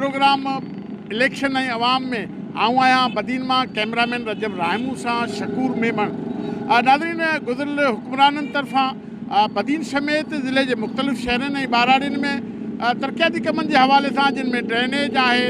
Programme election ऐं अवाम में आऊं आहियां बदीन मां कैमरामैन रजब रायमू सां शकूर मेमण। नाज़रीन, गुज़िरियल हुक्मराननि तरफ़ां बदीन समेत ज़िले जे मुख़्तलिफ़ शहरनि ऐं ॿाराड़ियुनि में तरक़ियाती कमनि जे हवाले सां, जिन में ड्रेनेज आहे,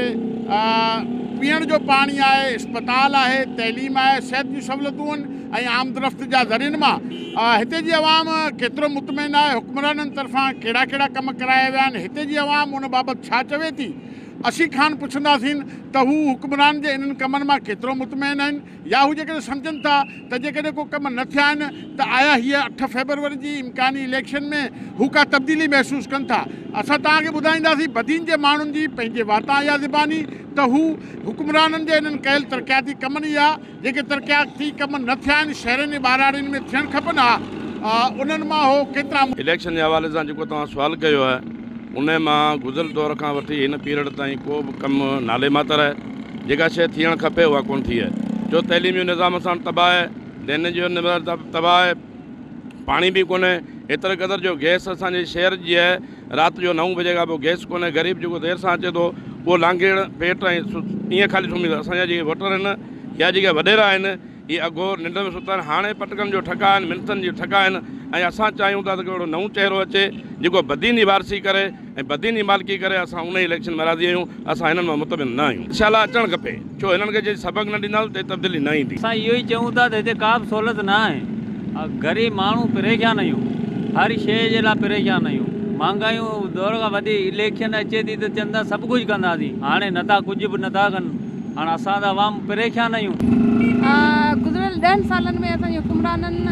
पीअण जो पाणी आहे, इस्पताल आहे, तइलीम आहे, सिहत जूं सहूलियतूं आहिनि ऐं आमदरफ़्त जा ज़रियनि मां हिते जी अवाम केतिरो मुतमइन आहे, हुक्मराननि तरफ़ां कहिड़ा कहिड़ा कम कराया विया आहिनि, हिते जी अवाम उन बाबति छा चवे थी। असी खान पुछंदासीं त हू हुक्मरान जे इन्हनि कमनि मां केतिरो मुतमइन आहिनि, या हू जेकॾहिं सम्झनि था त जेकॾहिं को कम न थिया आहिनि त आया हीअ 8 फेबरवरी जी इम्कानी इलेक्शन में हू का तब्दीली महसूसु कनि था। असां तव्हांखे ॿुधाईंदासीं बदीन जे माण्हुनि जी पंहिंजे वाता या ज़बानी त हू हुक्मराननि जे इन्हनि कयल तरक़ियाती कमनि या जेके तरक़ियाती कम न थिया आहिनि शहरनि ऐं ॿाराड़ियुनि में थियणु खपनि उन्हनि मां हो केतिरा। इलेक्शन जे हवाले सां जेको तव्हां सुवाल कयो आहे उन मां गुज़िरियल दौर खां वठी हिन पीरियड ताईं को बि कमु नाले मातर आहे, जेका शइ थियणु खपे उहा कोन थी आहे। जो तइलीमी निज़ाम सां तबाह आहे, ड्रेनेज जो निज़ाम तबाह आहे, पाणी बि कोन्हे, एतिरे क़दुरु जो गैस असांजे शहर जी आहे, राति जो 9 बजे खां पोइ गैस कोन्हे, ग़रीब जेको देरि सां अचे थो उहो लांघेड़ पेट ऐं ईअं ख़ाली सुम्ही थो। असांजा जेके वोटर आहिनि या जेके वॾेरा आहिनि इहे अॻो निंड में सुता आहिनि, हाणे पटकनि जो ठका आहिनि, मिनतनि जी ठका आहिनि ऐं असां चाहियूं था त कहिड़ो नओं चहिरो अचे जेको बदीन जी वारसी करे ऐं बदीन जी मालिकी करे। असां उन इलेक्शन में राज़ी आहियूं, असां हिननि मां मुतमिन न आहियूं। इंशाअल्लाह अचणु खपे, छो हिननि खे जे सबक़ न ॾींदासीं त तब्दीली न ईंदी। असां इहो ई चऊं था त हिते का बि सहूलियत न आहे, ग़रीब माण्हू परेशान आहियूं, हर शइ जे लाइ परेशान आहियूं। महांगाइयूं दौर खां वधी इलेक्शन अचे थी त चवंदा सभु कुझु कंदासीं, हाणे नथा, कुझु बि नथा कनि, हाणे असां त अवाम परेशान आहियूं। गुज़िरियल 10 सालनि में असांजे हुक्मराननि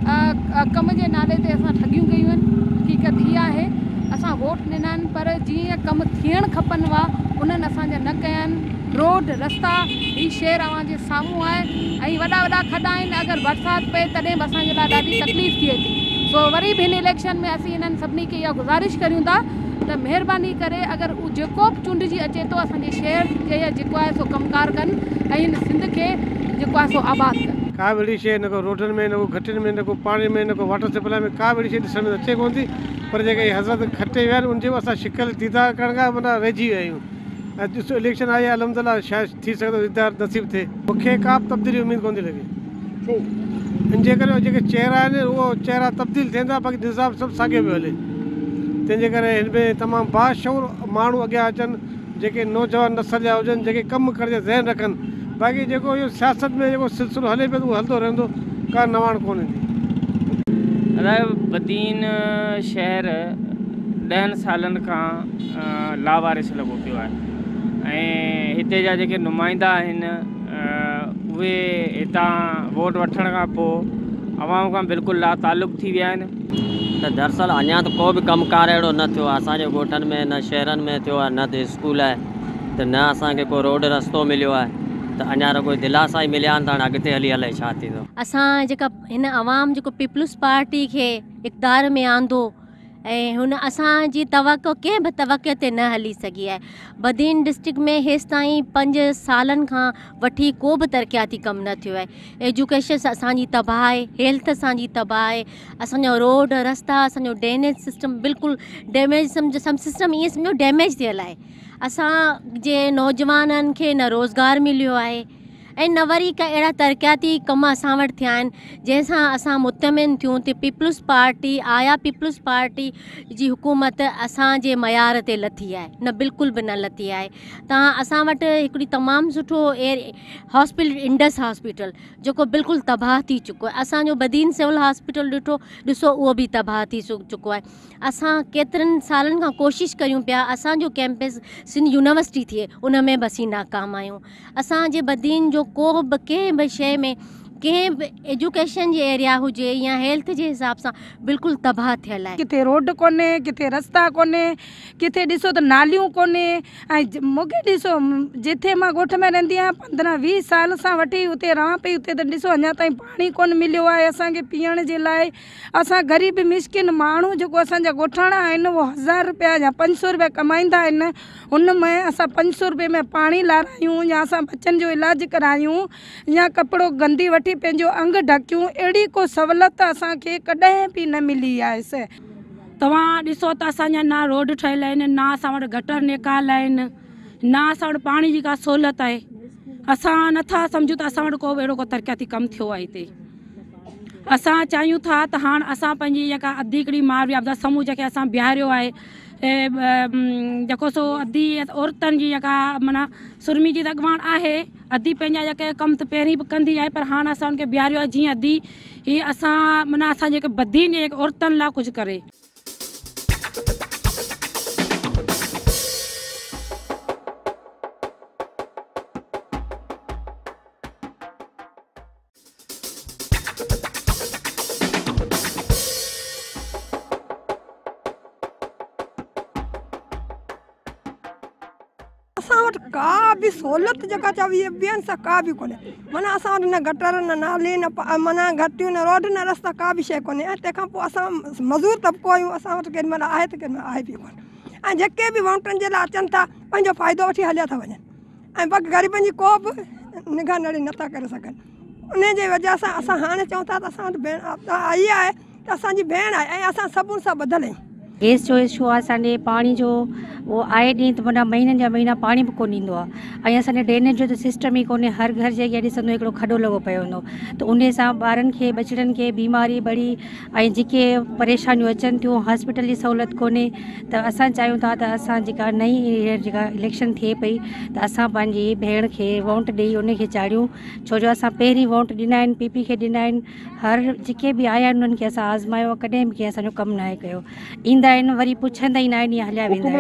कम जे नाले ते असां ठगियूं कयूं आहिनि। हक़ीक़त इहा आहे असां वोट ॾिना आहिनि पर जीअं कम थियणु खपनि हुआ उन्हनि असांजा न कया आहिनि। रोड रस्ता ही शहर अव्हांजे साम्हूं आहे ऐं वॾा वॾा खॾा आहिनि, अगरि बरसाति पए तॾहिं बि असांजे लाइ ॾाढी तकलीफ़ थिए थी। सो वरी बि हिन इलेक्शन में असीं हिननि सभिनी खे इहा गुज़ारिश करियूं था त महिरबानी करे अगरि उहो जेको बि चूंडिजी अचे थो असांजे शहर जे जेको आहे सो कमकार कनि ऐं हिन सिंध खे जेको आहे सो आबाद कनि। का बि अहिड़ी शइ न को रोडनि में, न को घटियुनि में, न को पाणी में, न को वाटर सप्लाई में का बि अहिड़ी शइ ॾिसण में अचे कोन थी। पर जेके हज़रत खटे विया आहिनि उनजे असां शिकल दीदार करण खां माना रहिजी विया आहियूं। ऐं ॾिसो इलेक्शन आई आहे, अलहमदिल्ला शायदि थी सघंदो दीदार नसीब थिए। मूंखे का बि तब्दीली उमेदु कोन थी लॻे, इनजे करे जेके चहिरा आहिनि उहो चहिरा तब्दील थियंदा, बाक़ी निज़ाम सभु साॻियो पियो हले। तंहिंजे करे हिन में तमामु बाशऊर माण्हू अॻियां अचनि, जेके नौजवान नसल जा हुजनि, जेके कमु करण जो ज़हन रखनि। बाक़ी जेको इहो सियासत में जेको सिलसिलो हले पियो उहो हलंदो रहंदो, का नवाण कोन ईंदी। बदीन शहर 10 सालनि खां लावारिस लॻो पियो आहे ऐं हिते जा जेके नुमाइंदा आहिनि उहे हितां वोट वठण खां पोइ अवाम खां बिल्कुलु लातालुक़ थी विया आहिनि। त दरअसल अञा त को बि कमुकार अहिड़ो न थियो आहे असांजे ॻोठनि में, न शहरनि में थियो आहे, न त स्कूल आहे, त न असांखे को रोड रस्तो मिलियो आहे, त अञा कोई दिलासा ई मिलिया आहिनि त हाणे अॻिते हली हले छा थींदो। असां जेका हिन अवाम जेको पीपल्स पार्टी खे इक़्तिदार में आंदो ऐं हुन असांजी तवक़ो कंहिं बि तवक़े ते न हली सघी आहे। बदीन डिस्ट्रिक्ट में हेसि ताईं 5 सालनि खां वठी को बि तरक़ियाती कमु न थियो आहे। एजुकेशन असांजी तबाह आहे, हेल्थ असांजी तबाह आहे, असांजो रोड रस्ता, असांजो ड्रेनेज सिस्टम बिल्कुलु डैमेज, सम्झो सभु सिस्टम ईअं सम्झो डैमेज थियल आहे। असांजे नौजवाननि खे न रोज़गारु मिलियो आहे ऐं न वरी का अहिड़ा तरक़ियाती कम असां वटि थिया आहिनि जंहिंसां असां मुतमिन थियूं त पीपल्स पार्टी आया पीपल्स पार्टी जी हुकूमत असांजे मयार ते लथी आहे, न बिल्कुलु बि न लथी आहे। तव्हां असां वटि हिकिड़ी तमामु सुठो हॉस्पिटल इंडस हॉस्पिटल जेको बिल्कुलु तबाह थी चुको आहे, असांजो बदीन सिविल हॉस्पिटल ॾिसो उहो बि तबाह थी चुको आहे। असां केतिरनि सालनि खां कोशिशि कयूं पिया असांजो कैंपस सिंध यूनिवर्सिटी थिए, उन में बि असीं नाकाम आहियूं। असांजे बदीन जो को बि कंहिं बि शइ में कंहिं बि एजुकेशन जे एरिया हुजे या हेल्थ जे हिसाब सां बिल्कुलु तबाह थियल आहे। किथे रोड कोन्हे, किथे रस्ता कोन्हे, किथे ॾिसो त नालियूं कोन्हे। ऐं मूंखे ॾिसो जिथे मां ॻोठ में रहंदी आहियां 15-20 साल सां वठी उते रहां पई, उते त ॾिसो अञा ताईं पाणी कोन मिलियो आहे असांखे पीअण जे लाइ। असां ग़रीब मिस्किन माण्हू जेको असांजा ॻोठाणा आहिनि उहो 1000 रुपया या 500 रुपया कमाईंदा आहिनि, उन में असां 500 रुपये में पाणी लारायूं या असां बचनि जो इलाजु करायूं या कपिड़ो गंदी वठी पंहिंजो अंग ढकियूं, अहिड़ी को सहूलियत असांखे कॾहिं बि न मिली आहे। तव्हां ॾिसो त असांजा ना रोड ठहियल आहिनि, ना असां वटि गटर निकाल आहिनि, ना असां वटि पाणी जी का सहूलियत आहे। असां नथा सम्झूं त असां वटि को बि अहिड़ो को तरक़ियाती कमु थियो आहे हिते। असां चाहियूं था त हाणे असां पंहिंजी जेका अधी हिकिड़ी मार आपदा समूह जेके असां बीहारियो आहे जेको सो अधी औरतुनि जी जेका माना सुरमी जी अॻुवाण आहे, अधी पंहिंजा जेके कम त पहिरीं बि कंदी आहे, पर हाणे असां उनखे बीहारियो आहे जीअं अधी ही असां माना असां जेके बदीन जेके औरतुनि लाइ कुझु करे। असां वटि का बि सहूलियत जेका चवी ॿियनि सां का बि कोन्हे। माना असां वटि न गटर न नाली न माना घटियूं न रोड न रस्ता का बि शइ कोन्हे। ऐं तंहिंखां पोइ असां मज़ूर तबिको आहियूं, असां वटि केॾी महिल आहे त केॾी महिल आहे बि कोन्हे। ऐं जेके बि वोटनि जे लाइ अचनि था पंहिंजो फ़ाइदो वठी हलिया था वञनि ऐं बाक़ी ग़रीबनि जी को बि निगाह नड़ी नथा करे सघनि। उन जे वजह सां असां हाणे चऊं था त असां वटि भेण आई आहे त असांजी भेण आहे ऐं असां सभिनी सां ॿधल आहियूं। गैस जो इशू आहे असांजे, पाणी जो उहो आहे ॾींहुं त माना महीननि जा महीना पाणी बि कोन ईंदो आहे। ऐं असांजे ड्रेनेज जो त सिस्टम ई कोन्हे। हर घर जे अॻियां ॾिसंदो हिकिड़ो खॾो लॻो पियो हूंदो, त उन सां ॿारनि खे बचड़नि खे बीमारी बड़ी ऐं जेके परेशानियूं अचनि थियूं, हॉस्पिटल जी सहूलियत कोन्हे। त असां चाहियूं था त असां जेका नई जेका इलेक्शन थिए पई त असां पंहिंजी भेण खे वोट ॾेई उनखे चाढ़ियूं। छो जो असां पहिरीं वोट ॾिना आहिनि, पीपी खे ॾिना आहिनि। हर जेके बि आया आहिनि उन्हनि खे असां आज़मायो, कॾहिं बि कंहिं असांजो कमु न आहे कयो। ईंदा आहिनि वरी पुछंदा ई न आहिनि, ईअं हलिया वेंदा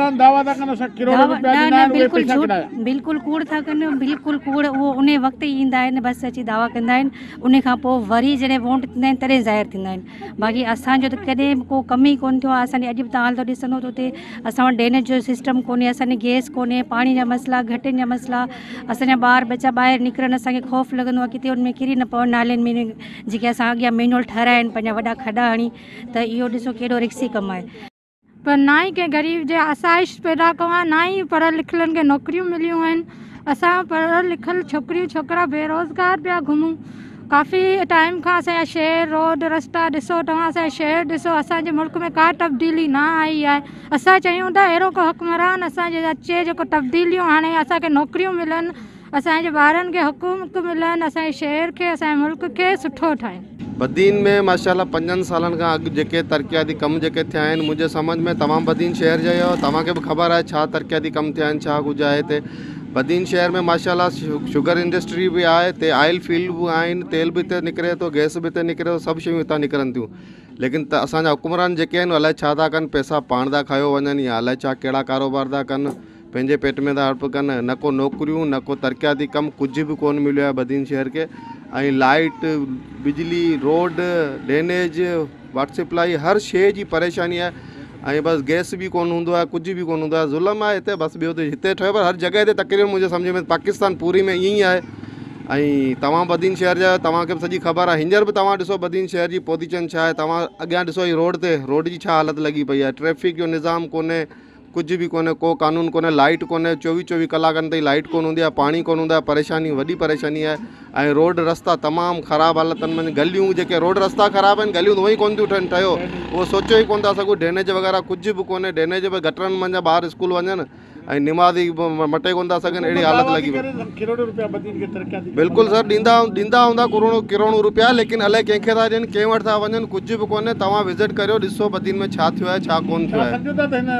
आहिनि। बिल्कुलु कूड़ था कनि, बिल्कुलु कूड़। उहो उन वक़्तु ई ईंदा आहिनि, बसि अची दावा कंदा आहिनि। उन खां पोइ वरी जॾहिं वोट थींदा आहिनि तॾहिं ज़ाहिर थींदा आहिनि। बाक़ी असांजो त कॾहिं बि को कमु ई कोन्ह थियो आहे। असांजे अॼु बि तव्हां हाल त ॾिसंदो त हुते असां वटि ड्रेनेज जो सिस्टम कोन्हे, असांजे गैस कोन्हे, पाणी जा मसइला, घटियुनि जा मसइला। असांजा ॿार बच्चा ॿाहिरि निकिरनि, असांखे ख़ौफ़ लॻंदो आहे किथे उनमें किरी न पवनि नालनि में जेके असां अॻियां मैनुअल ठाहिराया आहिनि पंहिंजा वॾा खॾा हणी। त इहो ॾिसो केॾो रिक्सी कमु आहे। पर ना ई कंहिं ग़रीब जे आसाइश पैदा कयो आहे, ना ई पढ़ियल लिखियलनि खे नौकरियूं मिलियूं आहिनि। असां पढ़ियल लिखियल छोकिरियूं छोकिरा बेरोज़गार पिया घुमूं। काफ़ी टाइम खां असांजा शहर रोड रस्ता ॾिसो, तव्हां असांजा शहर ॾिसो, असांजे मुल्क में का तब्दीली न आई आहे। असां चाहियूं था अहिड़ो को हुक्मरान असांजे अचे जेको तब्दीलियूं हाणे असांखे नौकरियूं मिलनि, असांजे ॿारनि खे हुकूमत मिलनि, असांजे शहर खे असांजे मुल्क खे सुठो ठाहिनि। बदीन में माशाल्लाह 5 सालनि खां अॻु जेके तरक़ियाती कम जेके थिया आहिनि मुंहिंजे सम्झ में तमामु बदीन शहर जा आहियो। तव्हांखे बि ख़बर आहे छा तरक़ियाती कम थिया आहिनि, छा कुझु आहे हिते। बदीन शहर में माशाल्लाह शुगर इंडस्ट्री भी आहे, हिते ऑयल फील्ड भी आहिनि, तेल भी हिते निकिरे थो, गैस भी हिते निकिरे थो, सभु शयूं हितां निकिरनि थियूं। लेकिन त असांजा हुकुमरान जेके आहिनि अलाए छा था कनि, पैसा पाण था खायो वञनि या अलाए छा कहिड़ा कारोबार था कनि, पंहिंजे पेट में था हड़प कनि। न को नौकरियूं, न को तरक़ियाती कमु, कुझु बि कोन मिलियो आहे बदीन शहर के। ऐं लाइट, बिजली, रोड, ड्रेनेज, वाटर सप्लाई, हर शइ जी परेशानी आहे। ऐं बसि गैस भी कोन हूंदो आहे, कुझु बि कोन हूंदो आहे। ज़ुल्म आहे हिते, बसि ॿियो त हिते ठहियो, पर हर जॻह ते तक़रीबन मुंहिंजे सम्झ में पाकिस्तान पूरी में ईअं ई आहे। ऐं तव्हां बदीन शहर जा, तव्हांखे बि सॼी ख़बर आहे। हींअर बि तव्हां ॾिसो बदीन शहर जी पोजीशन छा आहे। तव्हां अॻियां ॾिसो ही रोड ते, रोड जी छा हालत लॻी पई आहे। ट्रैफिक जो निज़ाम कोन्हे, कुझु बि कोन्हे, को कानून कोन्हे, लाइट कोन्हे, 24 कलाकनि ताईं लाइट कोन हूंदी आहे, पाणी कोन हूंदो आहे, परेशानी वॾी परेशानी आहे। ऐं रोड रस्ता तमामु ख़राबु हालतनि में, गलियूं जेके रोड रस्ता ख़राबु आहिनि, गलियूं उहे ई कोन थियूं ठहनि ठहियो, उहो सोचियो ई कोन था सघूं। ड्रेनेज वग़ैरह कुझु बि कोन्हे, ड्रेनेज बि गटरनि में ॿार स्कूल वञनि ऐं निमाज़ी मटे कोन था सघनि, अहिड़ी हालत लॻी पई। बिल्कुलु सर, ॾींदा हूंदा करोड़ों रुपया, लेकिन अलाए कंहिंखे था ॾियनि, कंहिं वटि था वञनि, कुझु बि कोन्हे। तव्हां विज़िट करियो, ॾिसो बदीन में छा थियो आहे, छा कोन थियो आहे।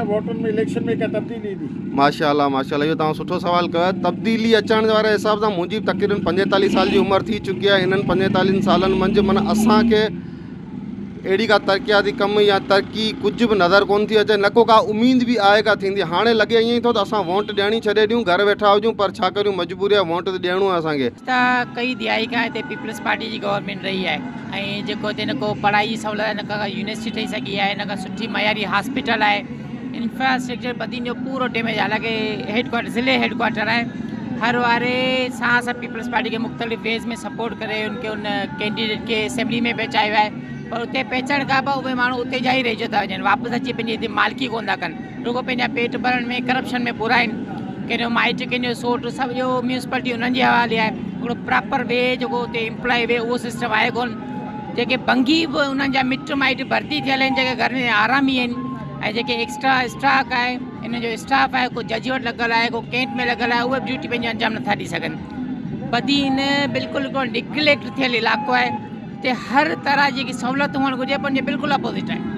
माशाल्लाह माशाल्लाह, इहो तव्हां सुठो सवाल कयो आहे। तब्दीली अचण वारे हिसाब सां मुंहिंजी तक़रीबन 45 साल जी उमिरि थी चुकी आहे। हिननि 45 सालनि मंझि माना असांखे अहिड़ी का तरक़ियाती कम या तरक़ी कुझु बि नज़र कोन थी अचे, न को का उम्मीद बि आहे का थींदी। हाणे लॻे ईअं ई थो त असां वोट ॾियणी छॾे ॾियूं, घर वेठा हुजूं, पर छा करियूं, मजबूरी आहे, वोट त ॾियणो आहे असांखे। त कई दिहाई खां हिते पीपल्स पार्टी जी गवर्नमेंट रही आहे ऐं जेको हिते न को पढ़ाई जी सहूलियत, न का यूनिवर्सिटी ठही सघी आहे, न का सुठी मयारी हॉस्पिटल आहे। इंफ्रास्ट्रक्चर बदीन जो पूरो डैमेज, हालांकि हेडक्वार्टर ज़िले हेडक्वार्टर आहे। हर वारे सां असां पीपल्स पार्टी खे मुख़्तलिफ़ वेज़ में सपोर्ट करे उनखे उन कैंडिडेट खे असेंबली में पहुचायो आहे, पर उते पहुचण खां पोइ उहे माण्हू उते जा ई रहिजी था वञनि, वापसि अची पंहिंजी हिते मालिकी कोन था कनि, रुगो पंहिंजा पेट भरण में करप्शन में पूरा आहिनि। कंहिंजो माइट, कंहिंजो सोट, सभु जो म्यूनसिपलिटी उन्हनि जे हवाले आहे। हिकिड़ो प्रॉपर वे जेको उते एम्प्लॉय वे उहो सिस्टम आहे कोन। जेके बंगी बि उन्हनि जा मिट माइट भर्ती थियल आहिनि, जेके घर में आरामी आहिनि, ऐं जेके एक्स्ट्रा स्टाक आहे इन जो स्टाफ आहे को जज वटि लॻल आहे को कैंट में लॻल आहे उहे ड्यूटी पंहिंजो अंजाम नथा ॾेई सघनि। बदीन बिल्कुलु हिकिड़ो निग्लेक्ट थियल इलाइक़ो आहे, हिते हर तरह जी सहूलियत हुअणु घुरिजे पर बिल्कुलु अपोज़िट आहे।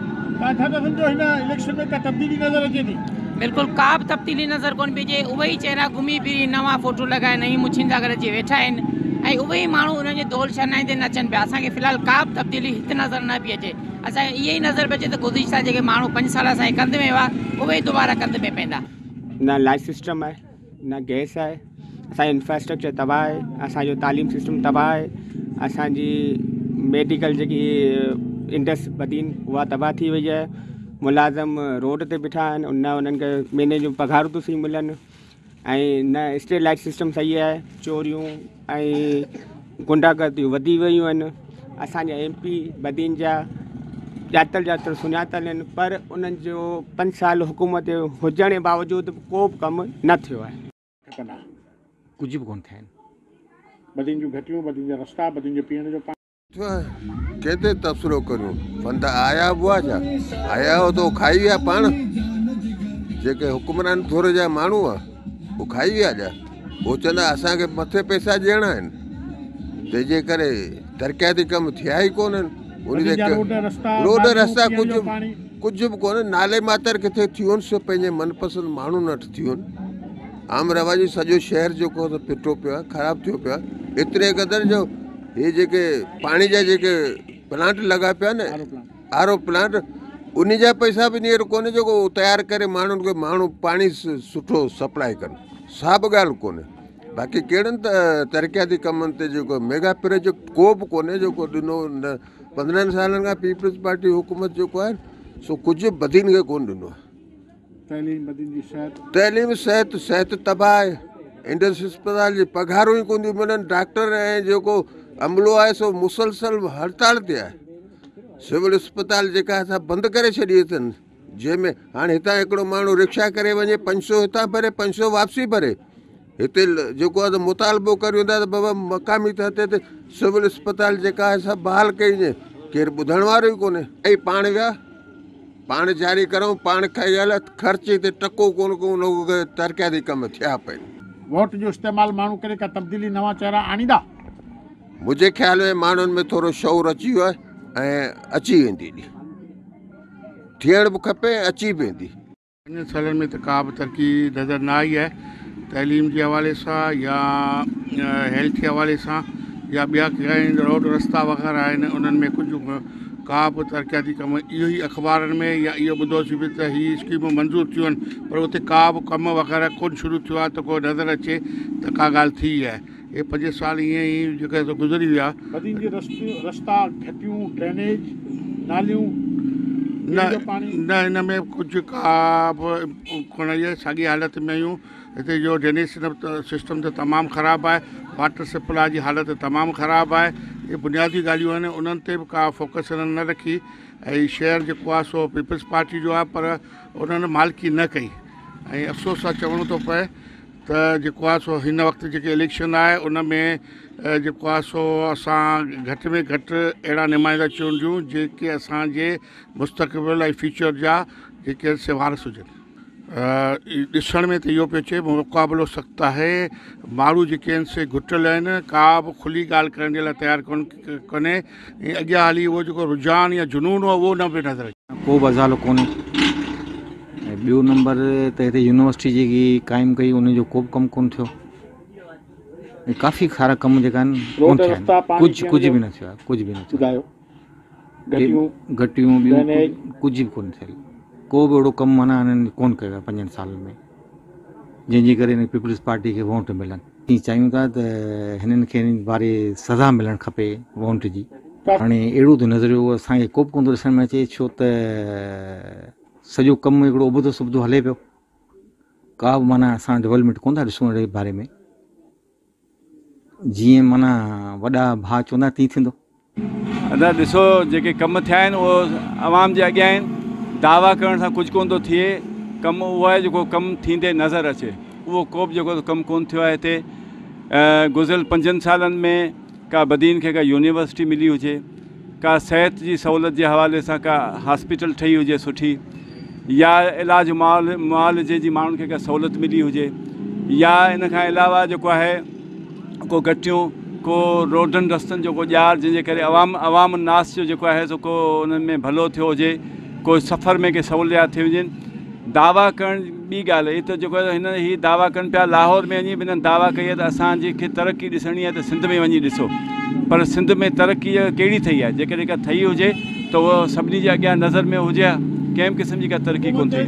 इलेक्शन में का तब्दीली नज़र अचे थी? बिल्कुलु का बि तब्दीली नज़र कोन पई अचे। उहे ई चेहरा घुमी फिरी नवां फ़ोटो लॻाए नई मुछियुनि सां गॾु अची वेठा आहिनि ऐं उहे ई माण्हू उन्हनि जे दौल शहनाई ते नचनि पिया। असांखे फ़िलहालु का बि तब्दीली हिते नज़र न पई अचे। असांखे इहे ई नज़र पई अचे त गुज़िश्ता जेके माण्हू 5 साल असांजे कंध में हुआ उहे ई दुबारा कंध में पवंदा। न लाइट सिस्टम आहे, न गैस आहे, असांजो इंफ्रास्ट्रक्चर तबाह आहे, असांजो तालीम सिस्टम तबाह आहे, असांजी मेडिकल जेकी इंडस बदीन उहा तबाह थी वई आहे। मुलाज़िम रोड ते बीठा आहिनि, न उन्हनि खे महीने जूं पघारूं थी सही मिलनि ऐं न स्ट्रीट लाइट सिस्टम सही आहे। चोरियूं ऐं गुंडागर्दियूं वधी वियूं आहिनि। असांजा MP बदीन जा ॼातल सुञातल आहिनि पर उन्हनि जो 5 साल हुकूमत हुजण जे बावजूदि को बि कमु न थियो आहे। कुझु बि कोन थिया आहिनि। बदीन जूं घटियूं, बदीन जा रस्ता, बदीन जो पीअण जो पाणी कहते तबसरो करूं फंदा आया हुआ छा आया हो तो खाई विया पाण जेके हुक्मरान थोरे जा माण्हू आहे वो खाई विया जा वो चवंदा असांखे मथे पैसा ॾियणा आहिनि तंहिंजे करे तरक़ियाती कम थिया ई कोन्हनि। रोड रस्ता कुझु बि कोन्हे। नाले मातर किथे थियो आहिनि सो पंहिंजे मनपसंदि माण्हू न थियो आहिनि। आम रवाजी सॼो शहर जेको त फिटो पियो आहे, ख़राबु थियो पियो आहे। एतिरे क़दुरु जो ये जेके पानी जा जेके प्लांट लगा पिया न RO प्लांट उन जा पैसा बि नीर कोन्हे जेको तयारु करे माण्हुनि खे माण्हू पाणी सुठो सप्लाई कनि। सा बि ॻाल्हि कोन्हे। बाक़ी कहिड़नि तरक़ियाती कमनि ते जेको मेगा प्रोजेक्ट को बि कोन्हे जेको ॾिनो 15 सालनि खां पीपल्स पार्टी हुकूमत जेको आहे सो कुझु बदीन खे कोन ॾिनो आहे। तइलीम सिहत तबाह आहे। इंडस अस्पताल जी पघारूं ई कोन थियूं मिलनि। डॉक्टर ऐं जेको अमलो आहे सो मुसलसल हड़ताल ते आहे। सिविल अस्पताल जेका असां बंदि करे छॾी अथनि जंहिंमें हाणे हितां हिकिड़ो माण्हू रिक्शा करे वञे 500 हितां भरे 500 वापसी भरे। हिते जेको आहे त मुतालबो करे वेंदा त बाबा मक़ामी तौर ते सिविल अस्पताल जेका आहे सभु बहाल कई वञे। केरु ॿुधण वारो ई कोन्हे। ऐं पाण विया पाण जारी करूं पाण खाई हल ख़र्च ते टको कोन को तरक़ियाती कम थिया पिया। वोट जो इस्तेमालु माण्हू करे का तब्दीली नवां चेहरा आणींदा? मुंहिंजे ख़्याल में माण्हुनि में थोरो शौर अची वियो आहे ऐं अची वेंदी थियण बि खपे अची बि वेंदी। 5 सालनि में त का बि तरक़ी नज़र न आई आहे। तइलीम जे हवाले सां या हेल्थ जे हवाले सां या ॿिया कंहिं रोड रस्ता वग़ैरह आहिनि उन्हनि में कुझु का बि तरक़ियाती कम इहो ई अख़बारनि में या इहो ॿुधोसीं बि त हीअ स्कीमूं मंज़ूरु थियूं आहिनि पर उते का बि कमु वग़ैरह कोन शुरू थियो आहे त को नज़र अचे त का ॻाल्हि थी आहे। ये 5 साल ईअं ई जेके गुज़री विया। बदीन जे रस्ता घटियूं ड्रेनेज नालियूं न हिन में कुझु का बि कोन आहे। साॻी हालत में आहियूं। हिते जो ड्रेनेज सिस्टम त तमामु ख़राबु आहे। वाटर सप्लाई जी हालत तमामु ख़राबु आहे। ये बुनियादी ॻाल्हियूं आहिनि उन्हनि ते बि का फोकस न रखी ऐं शहर जेको आहे सो पीपल्स पार्टी जो आहे पर उन्हनि मालिकी न कई। ऐं अफ़सोस सां चवणो थो पए त जेको आहे सो हिन वक़्तु जेके इलेक्शन आहे उन में जेको आहे सो असां घटि में घटि अहिड़ा नुमाइंदा चूंडियूं जेके असांजे मुस्तक़बिल ऐं फ्यूचर जा जेके सिवारस हुजनि। ॾिसण में त इहो पियो अचे मुक़ाबिलो सख़्तु आहे। माण्हू जेके आहिनि से घुटियल आहिनि। का बि खुली ॻाल्हि करण जे लाइ तयारु कोन्हे। ऐं अॻियां हली उहो जेको रुझान या जुनून हो उहो न पियो नज़र अचे। को बि अज़ालो कोन्हे। ऐं ॿियो नंबर त हिते यूनिवर्सिटी जेकी क़ाइमु कई उनजो को बि कमु कोन थियो। ऐं काफ़ी सारा कम जेका आहिनि कोन थिया आहिनि। कुझु बि न थियो आहे। कुझु बि न थियो। घटियूं ॿियूं कुझु बि कोन थियल। को बि अहिड़ो कमु माना हिननि कोन कयो आहे 5 सालनि में जंहिंजे करे हिन पीपल्स पार्टी खे वोट मिलनि। हीअं चाहियूं था त हिननि खे बारे सज़ा मिलणु खपे वोट जी। हाणे अहिड़ो त नज़रियो असांखे को बि कोन थो ॾिसण में अचे छो त सॼो कमु हिकिड़ो उबतो सुबतो हले पियो। का बि माना असां डेवलपमेंट कोन था ॾिसूं हिन बारे में। जीअं माना वॾा भाउ चवंदा तीअं थींदो। अञा ॾिसो जेके कम थिया आहिनि उहो आवाम जे अॻियां आहिनि। दावा करण सां कुझु कोन थो थिए। कमु उहो आहे जेको कमु थींदे नज़र अचे। उहो को बि जेको कमु कोन थियो आहे हिते। गुज़िरियल 5 सालनि में का बदीन खे का यूनिवर्सिटी मिली हुजे, का सिहत जी सहूलियत जे हवाले सां का हॉस्पिटल ठही हुजे सुठी, या इलाज मुआवजे जी माण्हुनि खे का सहूलियत मिली हुजे, या इन खां अलावा जेको आहे को घटियूं को रोडनि रस्तनि जो को ॼार जंहिंजे करे अवाम नास जो जेको आहे सो को उन्हनि में भलो थियो हुजे, को सफ़र में के सहूलियात थी हुजनि। दावा करण ॿी ॻाल्हि आहे, त जेको हिन ही दावा कनि पिया लाहौर में वञी हिननि दावा कई आहे त असांजे खे तरक़ी ॾिसणी आहे त सिंध में वञी ॾिसो, पर सिंध में तरक़ी कहिड़ी ठही आहे? जेकॾहिं का ठही हुजे त उहो सभिनी जे अॻियां नज़र में हुजे हा, कंहिं बि क़िस्म जी का तरक़ी कोन थिए।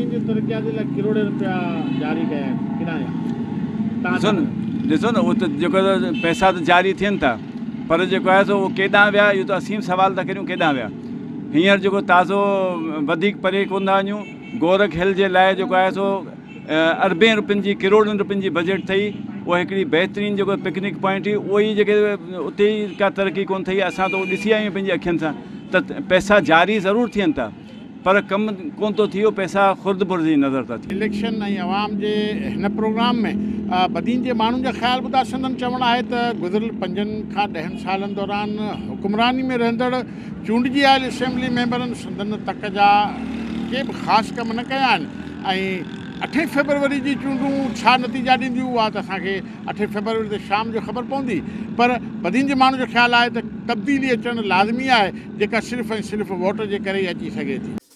ॾिसो न उहो त जेको पैसा त जारी थियनि था, पर जेको आहे सो उहो केॾांहुं विया, इहो त असीम सवाल था करियूं केॾांहुं विया। हींअर जेको ताज़ो वधीक परे कोन था वञूं, गोरख हिल जे लाइ जेको आहे सो अरबें रुपयनि जी करोड़नि रुपयनि जी बजट ठही, उहा हिकिड़ी बहितरीनु जेको पिकनिक पॉइंट हुई, उहो ई जेके उते ई का तरक़ी कोन ठही। असां त उहो ॾिसी आहियूं पंहिंजी अखियुनि सां त पैसा जारी ज़रूरु थियनि था, पर कमु कोन थो थियो, पैसा खुर्द बुर्द जी नज़र था थियनि। इलेक्शन ऐं अवाम जे हिन प्रोग्राम में बदीन जे माण्हुनि जा ख़्याल ॿुधा संदन चवणु आहे त गुज़िरियल 5 खां 10 सालनि दौरान हुकुमरानी में रहंदड़ चूंडिजी आयल असेंबली मेंबरनि संदन तक जा के बि ख़ासि कम न कया आहिनि, ऐं 8 फरवरी जी चूंडूं छा नतीजा ॾींदियूं उहा त असांखे 8 फरवरी ते शाम जो ख़बर पवंदी, पर बदीन जे माण्हुनि जो ख़्यालु आहे त तब्दीली अचणु लाज़मी आहे, जेका सिर्फ़ु ऐं सिर्फ़ु वोट जे करे ई अची सघे थी।